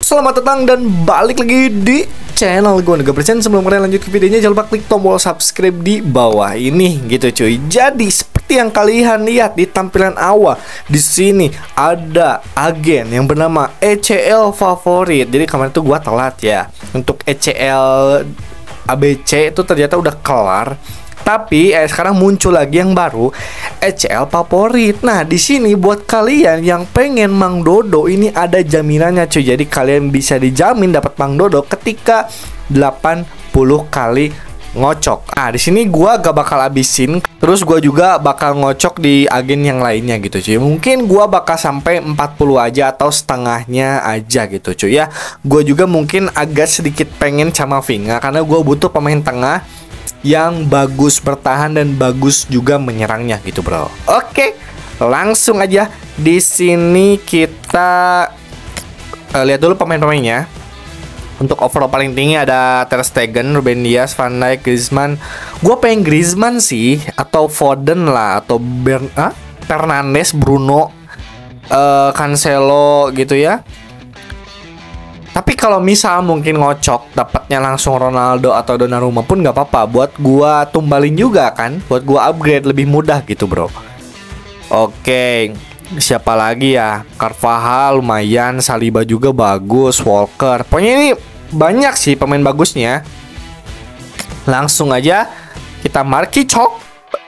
Selamat datang dan balik lagi di channel gue Nega%. Sebelum kalian lanjut ke videonya, jangan lupa klik tombol subscribe di bawah ini gitu cuy. Jadi seperti yang kalian lihat di tampilan awal, di sini ada agen yang bernama ECL Favorit. Jadi kemarin tuh gue telat ya untuk ECL ABC itu ternyata udah kelar. Tapi sekarang muncul lagi yang baru, ECL Favorit. Nah, di sini buat kalian yang pengen Mang Dodo ini ada jaminannya cuy. Jadi kalian bisa dijamin dapat Mang Dodo ketika 80 kali ngocok. Nah, di sini gua gak bakal habisin. Terus gua juga bakal ngocok di agen yang lainnya gitu cuy. Mungkin gua bakal sampai 40 aja atau setengahnya aja gitu cuy ya. Gua juga mungkin agak sedikit pengen sama Vinga karena gua butuh pemain tengah yang bagus bertahan dan bagus juga menyerangnya gitu bro. Oke, langsung aja di sini kita lihat dulu pemain-pemainnya. Untuk overall paling tinggi ada Ter Stegen, Ruben Dias, Van Dijk, Griezmann. Gue pengen Griezmann sih, atau Foden lah, atau Fernandes, Bruno, Cancelo gitu ya. Tapi kalau misal mungkin ngocok dapatnya langsung Ronaldo atau Donnarumma pun nggak apa-apa. Buat gua tumbalin juga kan, buat gua upgrade lebih mudah gitu bro. Oke, siapa lagi ya? Carvajal lumayan, Saliba juga bagus, Walker. Pokoknya ini banyak sih pemain bagusnya. Langsung aja kita marki cok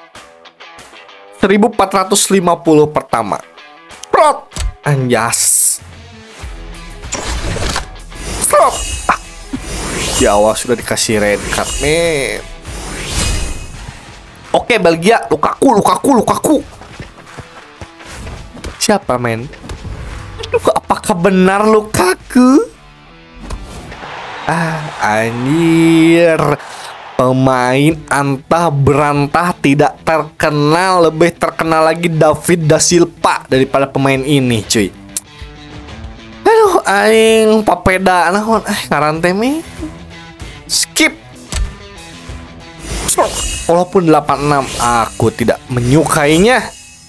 1450 pertama. Prot, anjas. Di awal sudah dikasih red card nih. Oke, Belgia, Lukaku. Siapa men? Apakah benar Lukaku? Anjir. Pemain antah berantah tidak terkenal. Lebih terkenal lagi David da Silva daripada pemain ini cuy. Aduh, aing papeda naon ngaranteme. Skip. Walaupun 86 aku tidak menyukainya.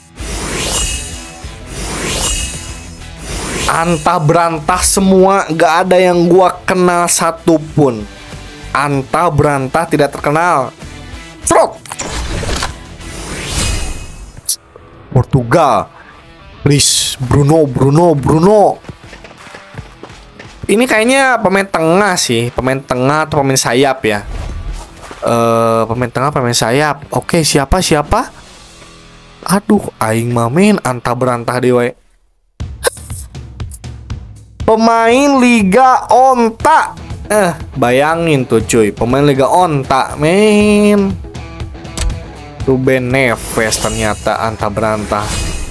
Antah berantah semua, gak ada yang gua kenal satupun. Antah berantah tidak terkenal. Portugal. Please, Bruno. Ini kayaknya pemain tengah sih, pemain tengah atau pemain sayap ya. Pemain tengah, pemain sayap. Oke, siapa? Aduh, aing mamen antah berantah dewe. Pemain Liga Onta. Bayangin tuh cuy, pemain Liga Onta, men. Ruben Neves ternyata antah berantah.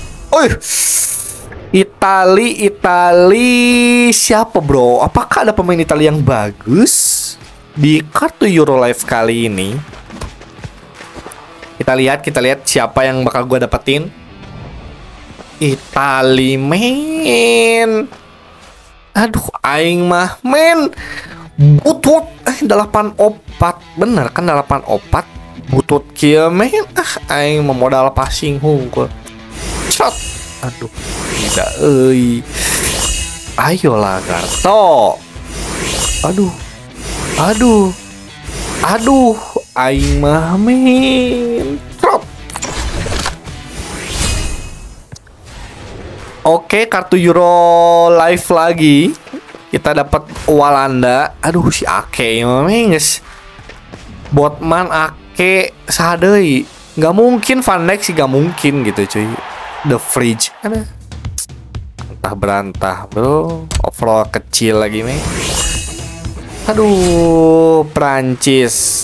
Itali siapa bro? Apakah ada pemain Italia yang bagus di kartu Euro Live kali ini? Kita lihat siapa yang bakal gue dapetin. Itali men. Aduh, aing mah men. Butut 84. Bener kan 84. Butut kieu men. Aing memodal passing hungkul. Shot. Aduh, tidak ayolah Garto. Aduh, aing mah men. Oke, kartu Euro Live lagi. Kita dapat Walanda. Aduh, si Ake men guys. Botman Ake sadeui. Gak mungkin Van Dijk sih, gak mungkin gitu cuy. The Fridge entah berantah bro. Overall kecil lagi nih. Aduh, Prancis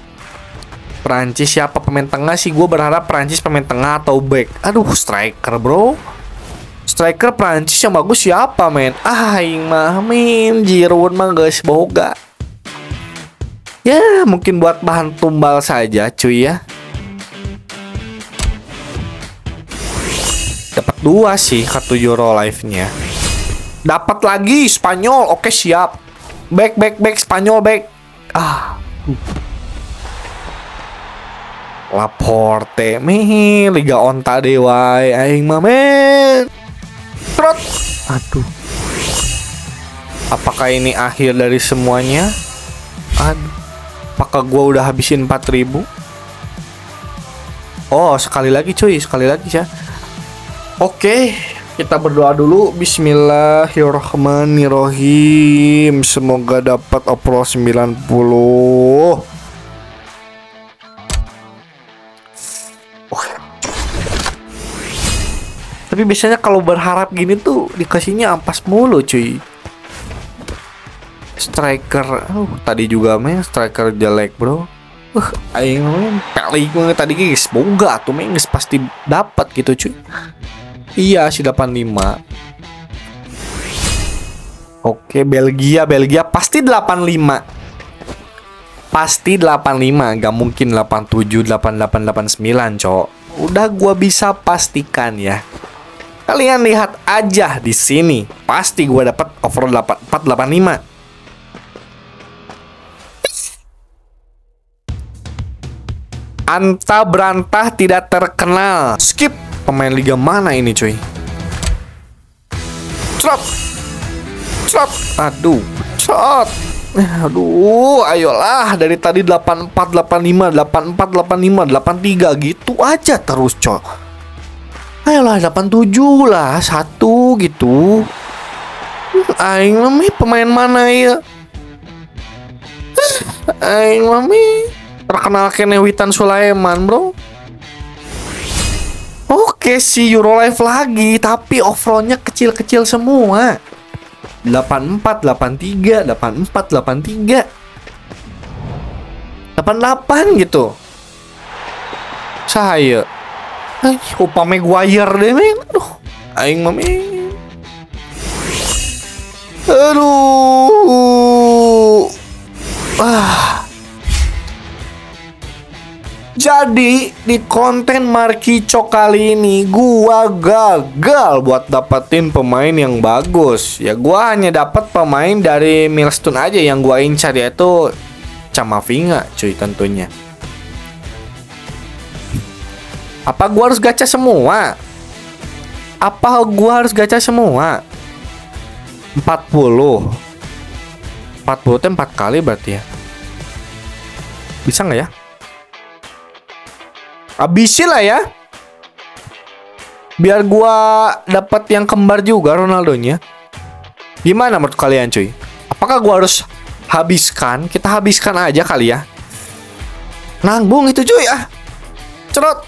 siapa pemain tengah sih? Gue berharap Prancis pemain tengah atau back. Aduh, striker bro. Striker Prancis yang bagus siapa men? Aing mah men Giroud mah guys boga. Ya mungkin buat bahan tumbal saja cuy ya. Dapat 2 sih kartu Euro Live-nya. Dapat lagi Spanyol. Oke, siap. Back Spanyol back. Laporte Liga Onta dewa aing mah men. Trot. Aduh. Apakah ini akhir dari semuanya? Aduh. Apakah gua udah habisin 4.000? Oh, sekali lagi cuy, sekali lagi ya. Oke, kita berdoa dulu. Bismillahirrahmanirrahim. Semoga dapat overall 90. Tapi biasanya kalau berharap gini tuh dikasihnya ampas mulu cuy. Striker, tadi juga main striker jelek bro. Aing pelik banget tadi guys. Boga tuh main guys pasti dapat gitu cuy. Iya si 85. Oke, Belgia pasti 85. Pasti 85, gak mungkin 87, 88, 89, cok. Udah gua bisa pastikan ya. Kalian lihat aja di sini, pasti gua dapat overall 485. Anta berantah tidak terkenal. Skip. Pemain liga mana ini cuy? Trot. Aduh. Trot. Aduh, ayolah dari tadi 84, 85, 84, 85, 83 gitu aja terus, cok. Ayolah 87 lah, 1 gitu. Aing mami pemain mana ya? Aing mami terkenal kene Witan Sulaiman, bro. Oke, si Eurolife lagi, tapi overallnya kecil-kecil semua. 84, 83, 84, 83, 88 gitu. Saya Upah Maguire deh men. Aduh, aing mami. Aduh. Jadi di konten Markico kali ini gua gagal buat dapetin pemain yang bagus. Ya gua hanya dapat pemain dari Milestone aja yang gua incar, yaitu Camavinga cuy tentunya. Apa gua harus gacha semua? 40 itu 4 kali berarti ya. Bisa nggak ya? Habisin lah ya. Biar gua dapat yang kembar juga Ronaldonya. Gimana menurut kalian cuy? Apakah gua harus habiskan? Kita habiskan aja kali ya. Nanggung itu cuy ah. Cerot.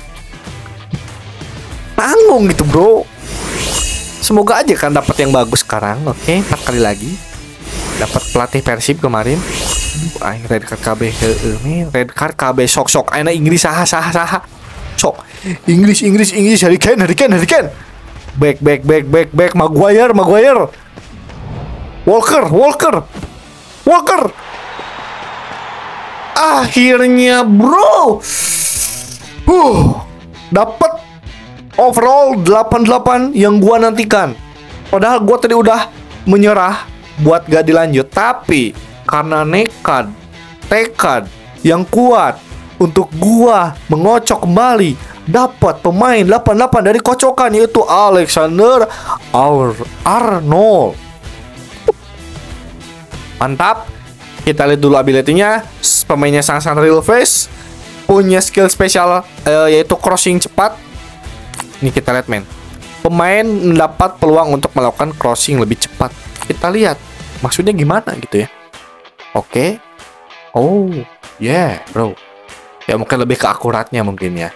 Nanggung gitu bro. Semoga aja kan dapat yang bagus sekarang. Oke, 4 kali lagi. Dapat pelatih Persib kemarin. Red card KB. Red card KB sok aina Inggris saha. Sok. Inggris Harry Kane. Back Maguire. Walker. Akhirnya bro. Dapat overall 88 yang gua nantikan. Padahal gua tadi udah menyerah buat gak dilanjut, tapi karena tekad yang kuat untuk gua mengocok kembali, dapat pemain 88 dari kocokan, yaitu Alexander Arnold. Mantap. Kita lihat dulu ability-nya. Pemainnya sangat real face, punya skill spesial yaitu crossing cepat. Ini kita lihat men. Pemain mendapat peluang untuk melakukan crossing lebih cepat. Kita lihat maksudnya gimana gitu ya. Oke. Oh, yeah, bro. Ya mungkin lebih ke akuratnya mungkin ya.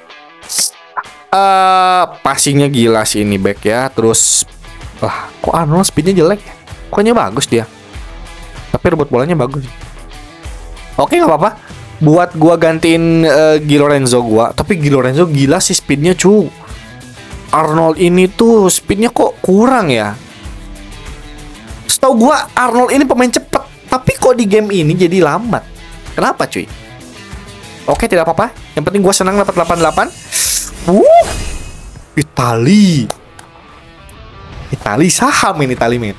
Passingnya gila sih ini back ya. Terus kok Arnold speednya jelek ya? Pokoknya bagus dia. Tapi rebut bolanya bagus. Oke, nggak apa-apa. Buat gua gantiin Di Lorenzo gua. Tapi Di Lorenzo gila sih speednya cu. Arnold ini tuh speednya kok kurang ya. Setahu gua Arnold ini pemain cepet, tapi kok di game ini jadi lambat. Kenapa cuy? Oke, tidak apa-apa. Yang penting gua senang dapat 88. Itali saham ini Itali men.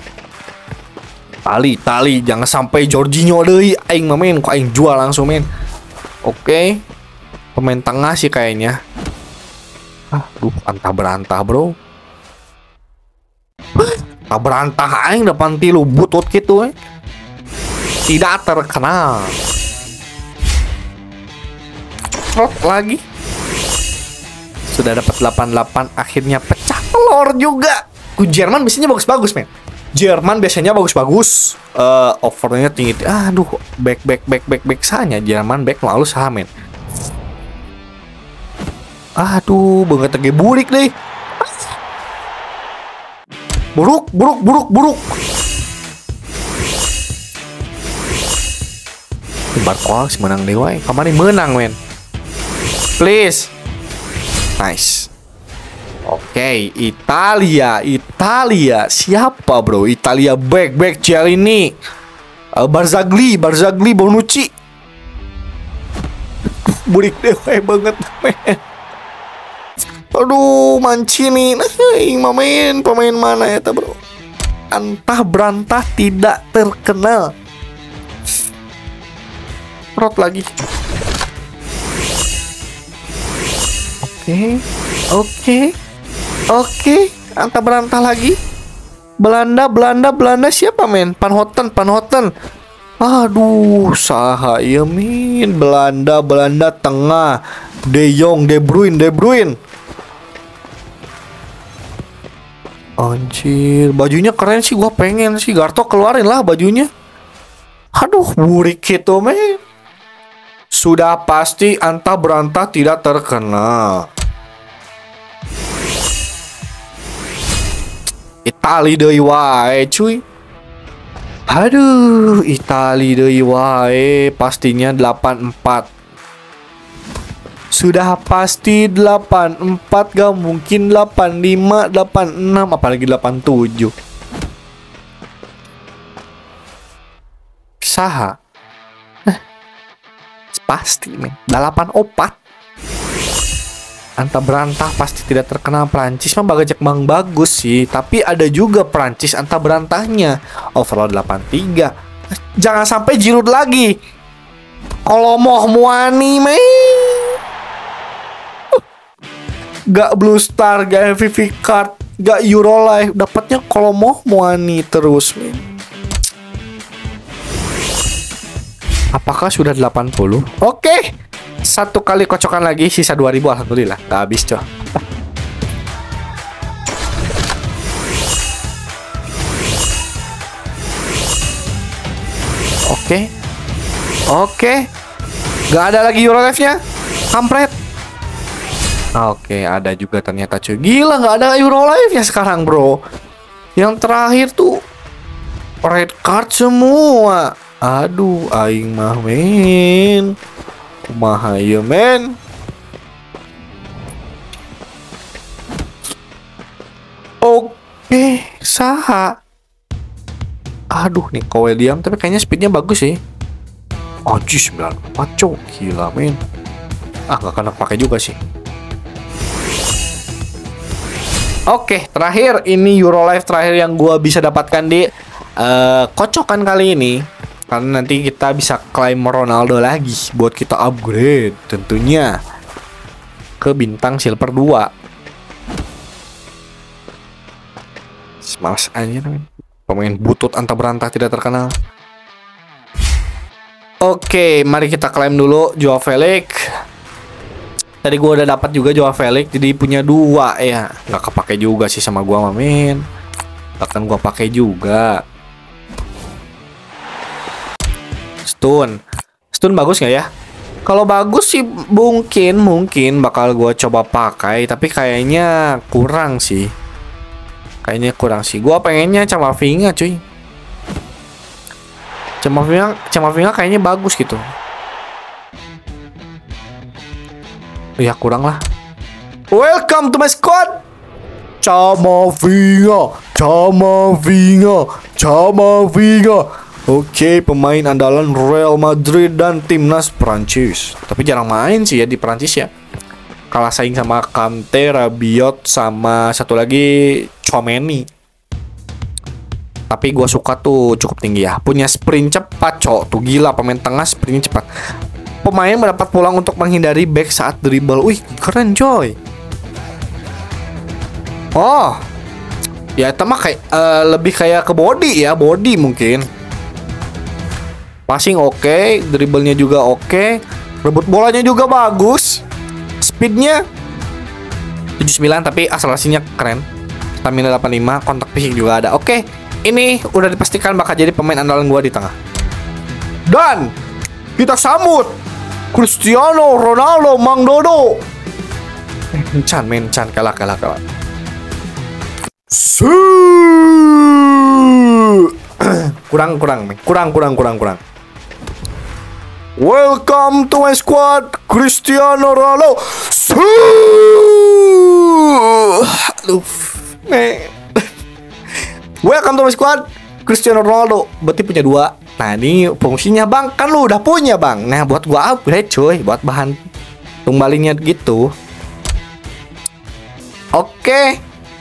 Itali jangan sampai Jorginho deui aing main kok aing jual langsung men. Oke. Pemain tengah sih kayaknya. Aduh, antah berantah bro. berantah aing depan tilu butut gitu tidak terkenal. Lagi sudah dapat 88, akhirnya pecah telur juga. Jerman biasanya bagus-bagus men. Jerman biasanya bagus-bagus. Overnya tinggi. Aduh, back sahnya Jerman back lalu sah men. Aduh, banget lagi burik deh. Buruk. Barcoals menang deh, woy. Kemarin menang men. Please. Nice. Oke, Italia. Siapa bro? Italia back Cialini. Barzagli, Bonucci. Burik deh banget, men. Aduh, Mancini. Pemain mana ya, bro? Antah berantah tidak terkenal. Rot lagi. Oke. Antah berantah lagi. Belanda siapa men? Van Houten. Aduh, saha ya min. Belanda tengah. De Jong, De Bruyne. Anjir, bajunya keren sih, gua pengen sih. Garto keluarin lah bajunya. Aduh, burik gitu men. Sudah pasti antah berantah tidak terkenal. Itali deui wae cuy. Aduh, Itali deui wae, pastinya 84. Sudah pasti 84, gak mungkin 85, 86, apalagi 87. Saha? Pasti men, 84. Antah berantah pasti tidak terkenal. Prancis mah bagajak bang bagus sih, tapi ada juga Prancis antah berantahnya. Overall 83. Jangan sampai Giroud lagi. Kalau mau Muani men. Gak Blue Star, gak MVP card, gak Eurolife, dapatnya kalau mau Muani terus men. Apakah sudah 80? Oke. Satu kali kocokan lagi, sisa 2000, alhamdulillah. Gak habis coy. Oke. Gak ada lagi Eurolife-nya. Kampret. Oke, ada juga ternyata cuy. Gila, gak ada Eurolife-nya sekarang bro. Yang terakhir tuh red card semua. Aduh, aing mah men. Kumaha ya men. Oke, saha. Aduh, nih William, tapi kayaknya speednya bagus sih. Anjir, 94 cok. Gila men. Gak kena pakai juga sih. Oke, terakhir ini Eurolife terakhir yang gua bisa dapatkan di kocokan kali ini. Karena nanti kita bisa claim Ronaldo lagi buat kita upgrade tentunya ke bintang silver 2. Males aja men. Pemain butut antah berantah tidak terkenal. Oke, mari kita claim dulu Joao Felix. Tadi gua udah dapat juga Joao Felix, jadi punya 2 ya. Nggak kepake juga sih sama gua men. Akan gua pakai juga. Stun bagus nggak ya? Kalau bagus sih mungkin bakal gue coba pakai, tapi kayaknya kurang sih. Gue pengennya Camavinga cuy. Camavinga kayaknya bagus gitu. Ya kurang lah. Welcome to my squad. Camavinga. Oke, pemain andalan Real Madrid dan timnas Prancis. Tapi jarang main sih ya di Prancis ya. Kalah saing sama Kante, Rabiot, sama satu lagi Tchouaméni. Tapi gue suka tuh cukup tinggi ya. Punya sprint cepat cok. Tuh gila, pemain tengah sprint cepat. Pemain mendapat pulang untuk menghindari back saat dribble. Wih, keren coy. Oh, Ya itu mah kayak lebih kayak ke body ya, body mungkin. Passing oke, dribblenya juga oke, rebut bolanya juga bagus, speednya 79 tapi akselerasinya keren, stamina 85, kontak fisik juga ada. Oke, ini udah dipastikan bakal jadi pemain andalan gua di tengah. Dan kita sambut Cristiano Ronaldo Mang Dodo. Mencan kalah. kurang. Welcome to my squad, Cristiano Ronaldo. Welcome to my squad, Cristiano Ronaldo. Berarti punya 2. Nah ini fungsinya bang, kan lu udah punya bang. Nah buat gua upgrade cuy, buat bahan tumbalingnya gitu. Oke.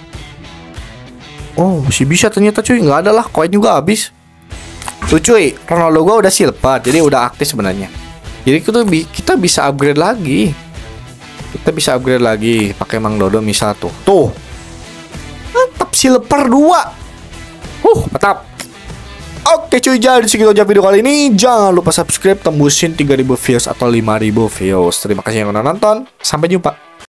Oh masih bisa ternyata cuy, nggak ada lah, koin juga habis. Tuh cuy, Ronaldo gua udah silver, jadi udah aktif sebenarnya. Jadi kita bisa upgrade lagi. Kita bisa upgrade lagi pakai Mang Dodo misal tuh. Tuh. Mantap silver 2. Mantap. Oke cuy, jadi segitu aja video kali ini. Jangan lupa subscribe, tembusin 3000 views atau 5000 views. Terima kasih yang udah nonton. Sampai jumpa.